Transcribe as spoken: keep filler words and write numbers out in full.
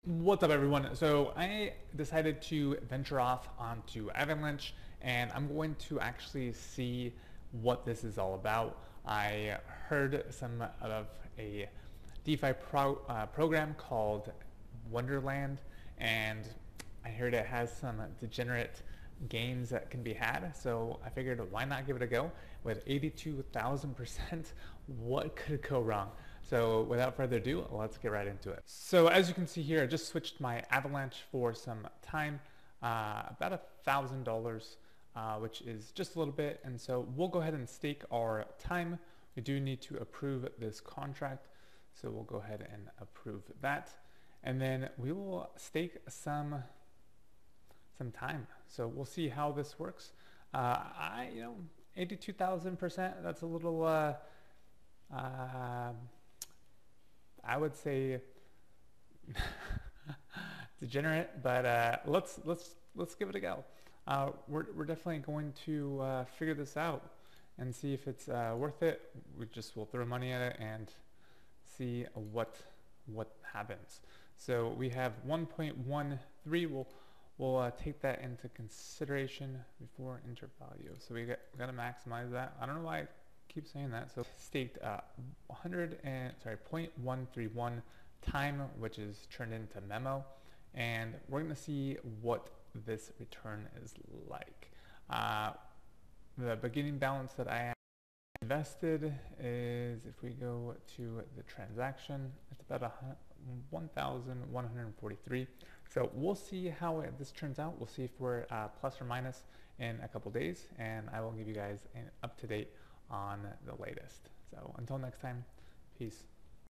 What's up, everyone? So I decided to venture off onto Avalanche, and I'm going to actually see what this is all about. I heard some of a DeFi pro, uh, program called Wonderland, and I heard it has some degenerate gains that can be had, so I figured why not give it a go. With eighty-two thousand percent, what could go wrong? So without further ado, let's get right into it. So as you can see here, I just switched my Avalanche for some time, uh, about a thousand dollars, uh, which is just a little bit. And so we'll go ahead and stake our time. We do need to approve this contract, so we'll go ahead and approve that, and then we will stake some some time. So we'll see how this works. Uh, I, you know, eighty-two thousand percent. That's a little. Uh, uh, I would say degenerate, but uh, let's let's let's give it a go. Uh, we're we're definitely going to uh, figure this out and see if it's uh, worth it. We just will throw money at it and see what what happens. So we have one point one three. We'll we'll uh, take that into consideration before enter value. So we got we got to maximize that. I don't know why I keep saying that. So staked uh, one hundred and sorry zero point one three one time, which is turned into memo, and we're gonna see what this return is like. Uh, the beginning balance that I invested is, if we go to the transaction, it's about one thousand one hundred forty-three. So we'll see how it, this turns out. We'll see if we're uh, plus or minus in a couple days, and I will give you guys an up to date on the latest. So until next time, peace.